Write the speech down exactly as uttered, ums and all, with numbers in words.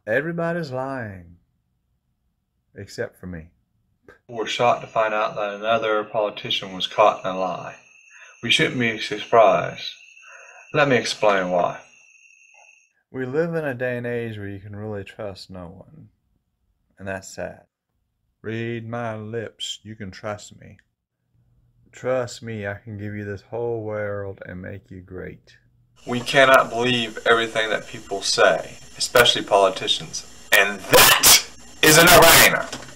Everybody's lying. Except for me. We're shocked to find out that another politician was caught in a lie. We shouldn't be surprised. Let me explain why. We live in a day and age where you can really trust no one. And that's sad. Read my lips. You can trust me. Trust me, I can give you this whole world and make you great. We cannot believe everything that people say, especially politicians. And that is a no-brainer.